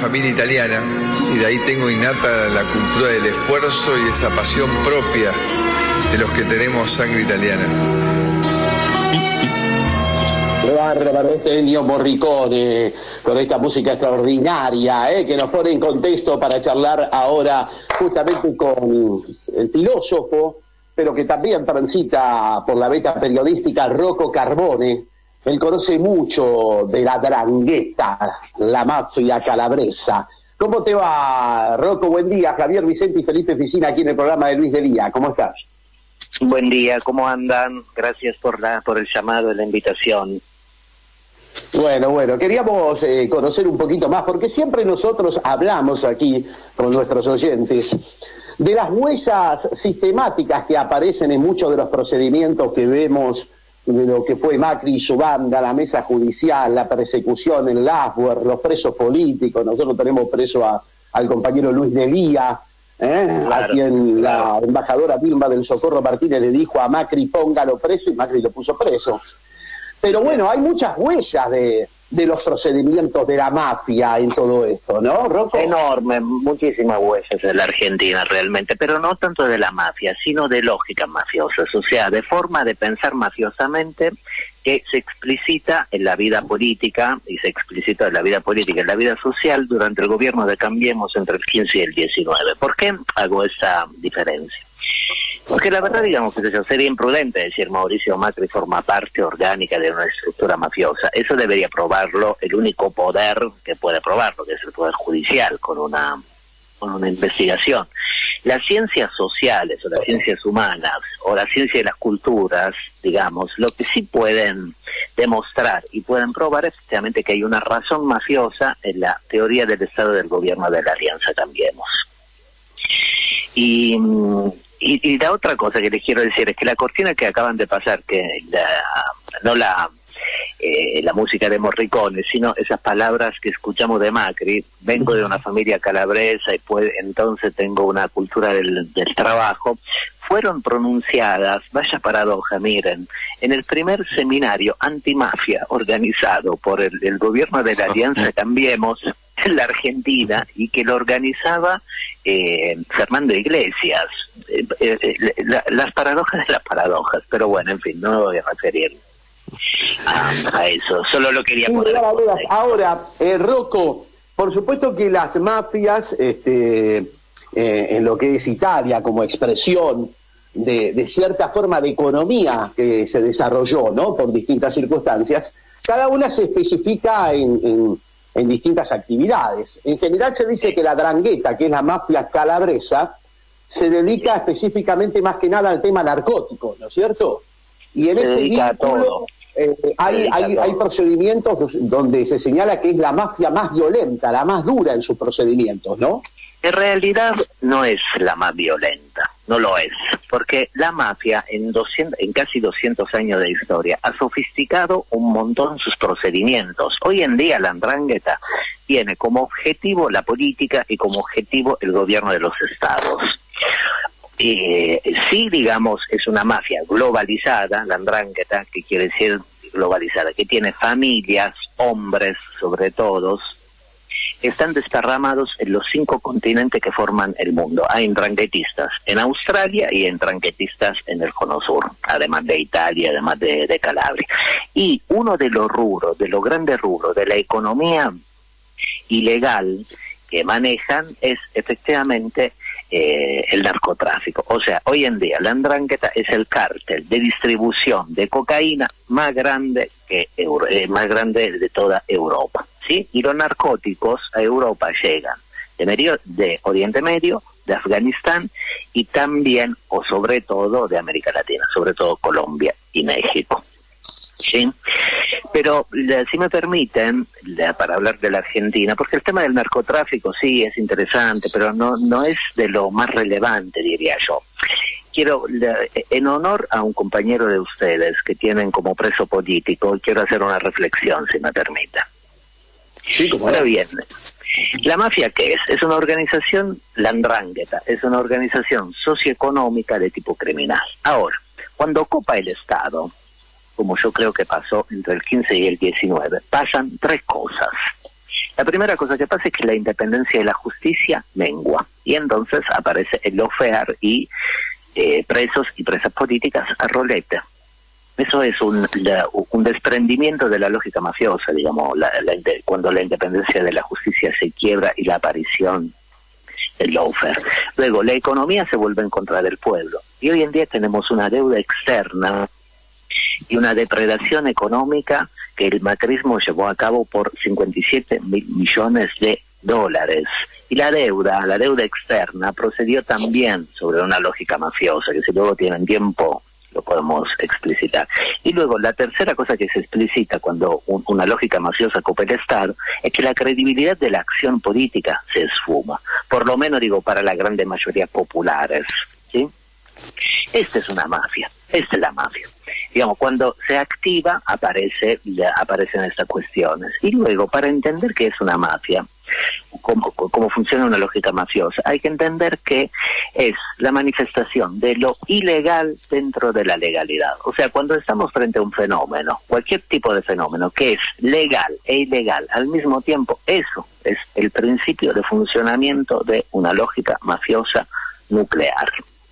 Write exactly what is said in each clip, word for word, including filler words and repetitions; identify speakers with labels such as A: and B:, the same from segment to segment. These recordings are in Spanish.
A: familia italiana y de ahí tengo innata la cultura del esfuerzo y esa pasión propia de los que tenemos sangre italiana.
B: Bárbaro, este Ennio Morricone, con esta música extraordinaria, ¿eh? Que nos pone en contexto para charlar ahora justamente con el filósofo, pero que también transita por la beta periodística, Rocco Carbone. Él conoce mucho de la 'ndrangheta, la mafia calabresa. ¿Cómo te va, Rocco? Buen día. Javier Vicente y Felipe Piscina aquí en el programa de Luis Delía. ¿Cómo estás?
C: Buen día, ¿cómo andan? Gracias por la por el llamado y la invitación.
B: Bueno, bueno, queríamos eh, conocer un poquito más, porque siempre nosotros hablamos aquí con nuestros oyentes de las huellas sistemáticas que aparecen en muchos de los procedimientos que vemos, de lo que fue Macri y su banda, la mesa judicial, la persecución en Lasboer, los presos políticos. Nosotros tenemos preso a, al compañero Luis Delía, ¿eh? Claro, a quien claro. La embajadora Vilma del Socorro Martínez le dijo a Macri, póngalo preso, y Macri lo puso preso. Pero bueno, hay muchas huellas de, de los procedimientos de la mafia en todo esto, ¿no, Rocco?
C: Enorme, muchísimas huellas de la Argentina realmente, pero no tanto de la mafia, sino de lógicas mafiosas, o sea, de forma de pensar mafiosamente que se explicita en la vida política, y se explicita en la vida política, en la vida social durante el gobierno de Cambiemos entre el quince y el diecinueve. ¿Por qué hago esa diferencia? Porque la verdad, digamos, que eso sería imprudente decir Mauricio Macri forma parte orgánica de una estructura mafiosa. Eso debería probarlo el único poder que puede probarlo, que es el Poder Judicial, con una, con una investigación. Las ciencias sociales o las ciencias humanas o la ciencia de las culturas, digamos, lo que sí pueden demostrar y pueden probar es efectivamente que hay una razón mafiosa en la teoría del Estado del gobierno de la Alianza Cambiemos. Y... Y, y la otra cosa que les quiero decir es que la cortina que acaban de pasar, que la, no la eh, la música de Morricone, sino esas palabras que escuchamos de Macri, vengo de una familia calabresa y pues, entonces tengo una cultura del, del trabajo, fueron pronunciadas, vaya paradoja, miren, en el primer seminario antimafia organizado por el, el gobierno de la Alianza Cambiemos en la Argentina, y que lo organizaba eh, Fernando Iglesias. Eh, eh, la, las paradojas de las paradojas, pero bueno, en fin, no me voy a referir a, a eso, solo lo quería poner.
B: Ahora, eh, Rocco, por supuesto que las mafias, este, eh, en lo que es Italia como expresión de, de cierta forma de economía que se desarrolló, ¿no?, por distintas circunstancias, cada una se especifica en, en, en distintas actividades. En general se dice que la 'ndrangheta, que es la mafia calabresa, se dedica específicamente más que nada al tema narcótico, ¿no es cierto? Y en
C: se
B: ese vínculo eh, hay, hay, hay procedimientos donde se señala que es la mafia más violenta, la más dura en sus procedimientos, ¿no?
C: En realidad no es la más violenta, no lo es, porque la mafia en, doscientos, en casi doscientos años de historia ha sofisticado un montón sus procedimientos. Hoy en día la 'ndrangheta tiene como objetivo la política y como objetivo el gobierno de los estados. Eh, sí, digamos, es una mafia globalizada, la 'ndrangheta, que quiere decir globalizada, que tiene familias, hombres sobre todo, están desparramados en los cinco continentes que forman el mundo. Hay 'ndranguetistas en Australia y 'ndranguetistas en el Cono Sur, además de Italia, además de, de Calabria. Y uno de los rubros, de los grandes rubros de la economía ilegal que manejan es efectivamente eh, el narcotráfico. O sea, hoy en día la 'ndrangheta es el cártel de distribución de cocaína más grande que Euro, eh, más grande de toda Europa, ¿sí? Y los narcóticos a Europa llegan de, medio, de Oriente Medio, de Afganistán y también, o sobre todo, de América Latina, sobre todo Colombia y México. ¿Sí? Pero si me permiten, para hablar de la Argentina, porque el tema del narcotráfico sí es interesante, pero no, no es de lo más relevante, diría yo. Quiero, en honor a un compañero de ustedes que tienen como preso político, quiero hacer una reflexión, si me permiten.
B: Sí, como
C: Ahora bien, ¿la mafia qué es? Es una organización, la 'ndrangheta, es una organización socioeconómica de tipo criminal. Ahora, cuando ocupa el Estado, como yo creo que pasó entre el quince y el diecinueve, pasan tres cosas. La primera cosa que pasa es que la independencia de la justicia mengua, y entonces aparece el lawfare y eh, presos y presas políticas a roleta. Eso es un, la, un desprendimiento de la lógica mafiosa, digamos, la, la, cuando la independencia de la justicia se quiebra y la aparición del lawfare. Luego, la economía se vuelve en contra del pueblo, y hoy en día tenemos una deuda externa y una depredación económica que el macrismo llevó a cabo por cincuenta y siete mil millones de dólares. Y la deuda, la deuda externa, procedió también sobre una lógica mafiosa, que si luego tienen tiempo lo podemos explicitar. Y luego, la tercera cosa que se explicita cuando un, una lógica mafiosa copa el Estado es que la credibilidad de la acción política se esfuma, por lo menos digo para la grande mayoría populares, ¿sí? Esta es una mafia, esta es la mafia. Digamos, cuando se activa aparece, ya aparecen estas cuestiones. Y luego, para entender qué es una mafia, cómo, cómo funciona una lógica mafiosa, hay que entender que es la manifestación de lo ilegal dentro de la legalidad. O sea, cuando estamos frente a un fenómeno, cualquier tipo de fenómeno que es legal e ilegal al mismo tiempo, eso es el principio de funcionamiento de una lógica mafiosa nuclear.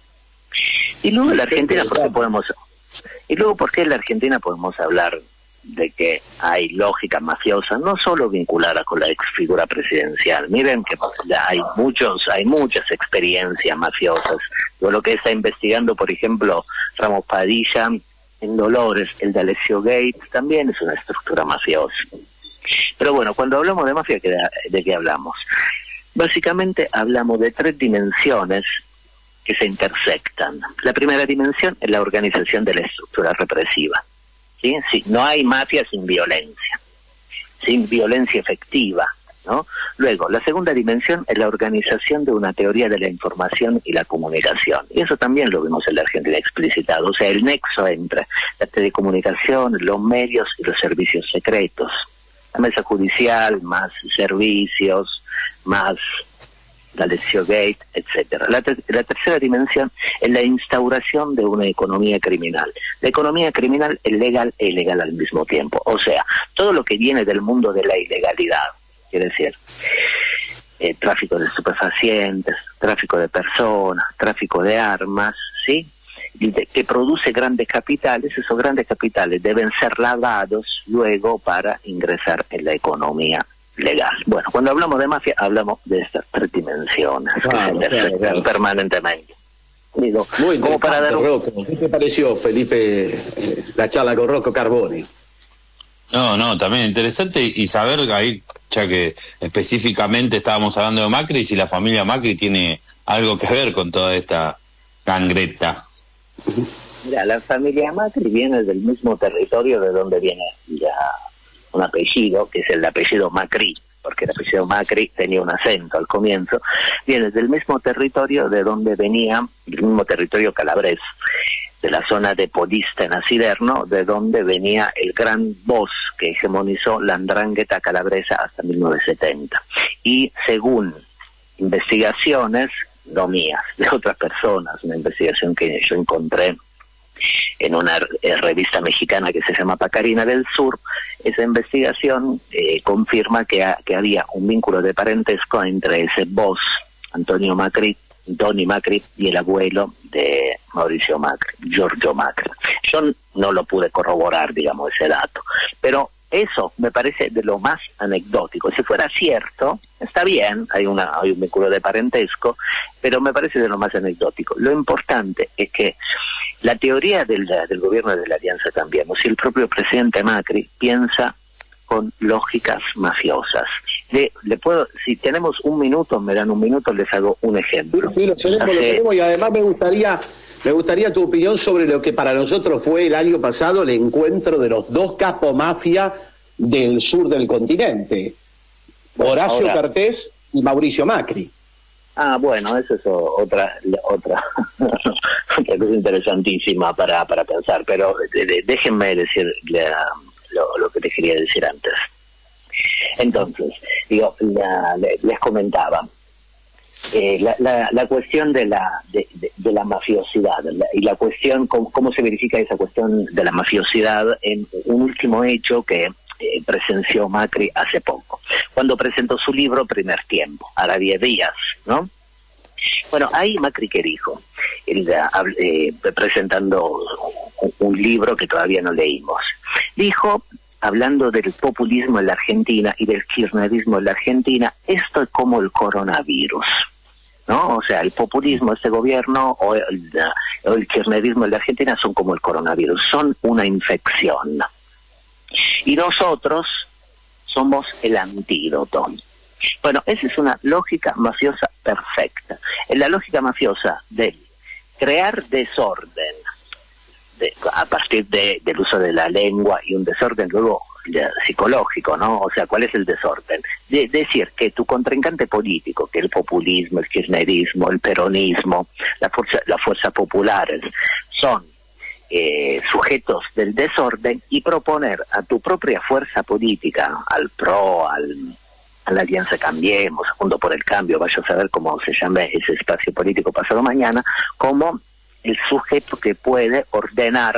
C: Y luego en la Argentina, ¿por qué podemos, y luego por qué en la Argentina podemos hablar de que hay lógica mafiosa, no solo vinculada con la ex figura presidencial? Miren que ya hay muchos, hay muchas experiencias mafiosas. Yo lo que está investigando, por ejemplo, Ramos Padilla en Dolores, el de Alessio Gate, también es una estructura mafiosa. Pero bueno, cuando hablamos de mafia, ¿de qué hablamos? Básicamente hablamos de tres dimensiones que se intersectan. La primera dimensión es la organización de la estructura represiva. ¿Sí? Sí, no hay mafia sin violencia, sin violencia efectiva, ¿no? Luego, la segunda dimensión es la organización de una teoría de la información y la comunicación. Y eso también lo vimos en la Argentina explicitado, o sea, el nexo entre la telecomunicación, los medios y los servicios secretos. La mesa judicial, más servicios, más Alessio Gate, etcétera. La, ter la tercera dimensión es la instauración de una economía criminal. La economía criminal es legal e ilegal al mismo tiempo. O sea, todo lo que viene del mundo de la ilegalidad, quiere decir, eh, tráfico de estupefacientes, tráfico de personas, tráfico de armas, ¿sí? Y de, que produce grandes capitales, esos grandes capitales deben ser lavados luego para ingresar en la economía legal. Bueno, cuando hablamos de mafia, hablamos de estas tres dimensiones claro, que se intersectan claro, claro. permanentemente. Digo,
B: muy como para dar un... Rocco. ¿Qué te pareció, Felipe, eh, la charla con Rocco Carboni?
D: No, no, también interesante y saber ahí, ya que específicamente estábamos hablando de Macri, y si la familia Macri tiene algo que ver con toda esta gangreta.
C: Mira, la familia Macri viene del mismo territorio de donde viene ya un apellido, que es el apellido Macri, porque el apellido Macri tenía un acento al comienzo, viene del mismo territorio de donde venía, el mismo territorio calabrés, de la zona de Polista en Asiderno, de donde venía el gran boss que hegemonizó la Ndrangheta calabresa hasta mil novecientos setenta. Y según investigaciones, no mías, de otras personas, una investigación que yo encontré en una eh, revista mexicana que se llama Pacarina del Sur, esa investigación eh, confirma que, ha, que había un vínculo de parentesco entre ese boss, Antonio Macri, Tony Macri, y el abuelo de Mauricio Macri, Giorgio Macri. Yo no lo pude corroborar, digamos, ese dato, pero eso me parece de lo más anecdótico. Si fuera cierto, está bien, hay, una, hay un vínculo de parentesco, pero me parece de lo más anecdótico. Lo importante es que la teoría del, del gobierno de la Alianza Cambiemos y el propio presidente Macri piensa con lógicas mafiosas. Le, le puedo, si tenemos un minuto, me dan un minuto, les hago un ejemplo.
B: Sí, lo tenemos, Hace... lo tenemos, y además me gustaría... Me gustaría tu opinión sobre lo que para nosotros fue el año pasado el encuentro de los dos capos mafia del sur del continente, Horacio Ahora, Cartés y Mauricio Macri.
C: Ah, bueno, eso es otra otra, otra cosa interesantísima para, para pensar, pero de, déjenme decir la, lo, lo que te quería decir antes. Entonces, digo, la, les comentaba, Eh, la, la, la cuestión de la de, de, de la mafiosidad la, y la cuestión cómo, cómo se verifica esa cuestión de la mafiosidad en un último hecho que eh, presenció Macri hace poco, cuando presentó su libro Primer Tiempo, hará diez días, ¿no? Bueno, ahí Macri, ¿qué dijo? Él, eh, presentando un, un libro que todavía no leímos. Dijo, hablando del populismo en la Argentina y del kirchnerismo en la Argentina, esto es como el coronavirus, ¿no? O sea, el populismo, este gobierno, o el, o el kirchnerismo en la Argentina son como el coronavirus, son una infección. Y nosotros somos el antídoto. Bueno, esa es una lógica mafiosa perfecta. Es la lógica mafiosa de crear desorden de, a partir de, del uso de la lengua y un desorden luego de, psicológico, ¿no? O sea, ¿cuál es el desorden? De, decir que tu contrincante político, que el populismo, el kirchnerismo, el peronismo, la fuerza, las fuerzas populares, son eh, sujetos del desorden, y proponer a tu propia fuerza política, al P R O, al... a la Alianza Cambiemos, Juntos por el Cambio, vaya a saber cómo se llame ese espacio político pasado mañana, como el sujeto que puede ordenar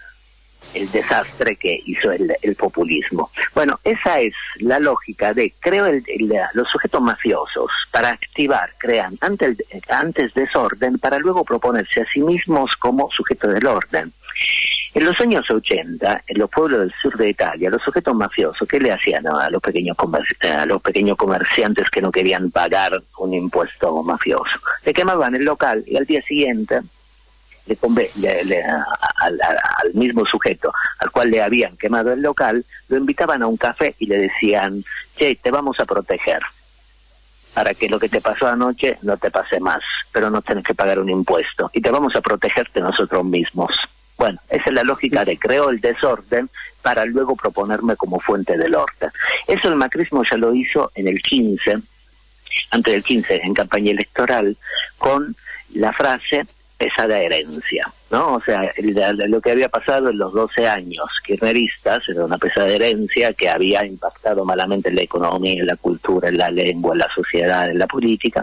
C: el desastre que hizo el, el populismo. Bueno, esa es la lógica de, creo, el, el, los sujetos mafiosos, para activar, crean antes, antes desorden, para luego proponerse a sí mismos como sujetos del orden. En los años ochenta, en los pueblos del sur de Italia, los sujetos mafiosos, ¿qué le hacían a los pequeños a los pequeños comerciantes que no querían pagar un impuesto mafioso? Le quemaban el local y al día siguiente, le, le, le, a, a, a, al mismo sujeto al cual le habían quemado el local, lo invitaban a un café y le decían, che, te vamos a proteger, para que lo que te pasó anoche no te pase más, pero no tenés que pagar un impuesto, y te vamos a protegerte nosotros mismos. Bueno, esa es la lógica de creo el desorden para luego proponerme como fuente del orden. Eso el macrismo ya lo hizo en el quince, antes del quince, en campaña electoral, con la frase pesada herencia, ¿no? O sea, lo que había pasado en los doce años kirchneristas era una pesada herencia que había impactado malamente en la economía, en la cultura, en la lengua, en la sociedad, en la política.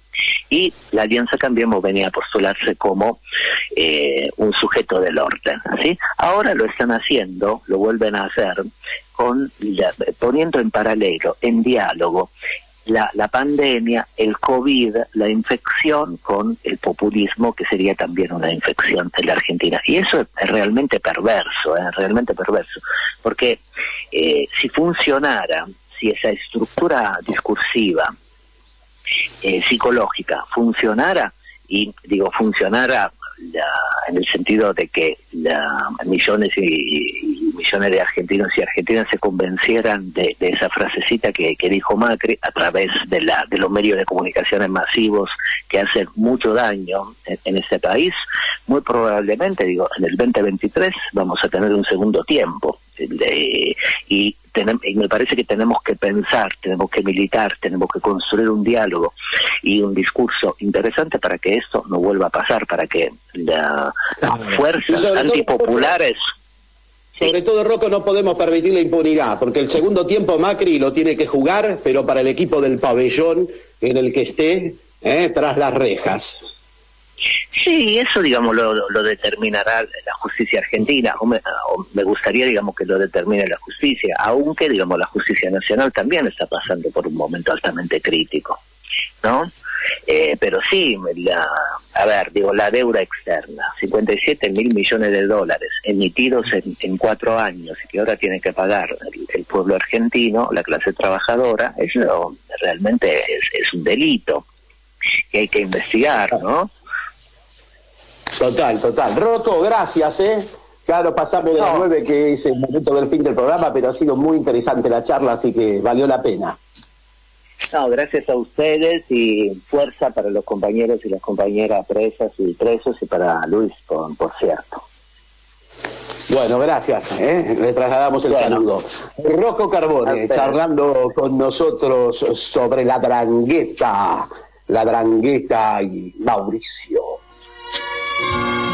C: Y la Alianza Cambiemos venía a postularse como eh, un sujeto del orden, ¿sí? Ahora lo están haciendo, lo vuelven a hacer, con la, poniendo en paralelo, en diálogo, la, la pandemia, el COVID, la infección con el populismo, que sería también una infección en la Argentina. Y eso es realmente perverso, es realmente perverso, porque eh, si funcionara, si esa estructura discursiva, Eh, psicológica funcionara, y digo funcionara la, en el sentido de que la, millones y, y millones de argentinos y argentinas se convencieran de, de esa frasecita que, que dijo Macri a través de, la, de los medios de comunicaciones masivos que hacen mucho daño en, en este país, muy probablemente, digo, en el veinte veintitrés vamos a tener un segundo tiempo. De, y, tenem, y me parece que tenemos que pensar, tenemos que militar, tenemos que construir un diálogo y un discurso interesante para que esto no vuelva a pasar, para que la, las fuerzas antipopulares...
B: Sobre todo, Rocco, no podemos permitir la impunidad, porque el segundo tiempo Macri lo tiene que jugar, pero para el equipo del pabellón en el que esté, eh, tras las rejas.
C: Sí, eso, digamos, lo, lo determinará la justicia argentina, o me, o me gustaría, digamos, que lo determine la justicia, aunque, digamos, la justicia nacional también está pasando por un momento altamente crítico, ¿no? Eh, pero sí, la, a ver, digo, la deuda externa, cincuenta y siete mil millones de dólares emitidos en, en cuatro años y que ahora tiene que pagar el, el pueblo argentino, la clase trabajadora, eso realmente es, es un delito que hay que investigar, ¿no?
B: Total, total. Rocco, gracias, ¿eh? Claro, pasamos de las
C: no.
B: nueve, que es el momento del fin del programa, pero ha sido muy interesante la charla, así que valió la pena.
C: No, gracias a ustedes y fuerza para los compañeros y las compañeras presas y presos, y para Luis, por, por cierto.
B: Bueno, gracias, ¿eh? Le trasladamos el bueno. saludo. Rocco Carbone, charlando con nosotros sobre la Drangheta, la Drangheta y Mauricio.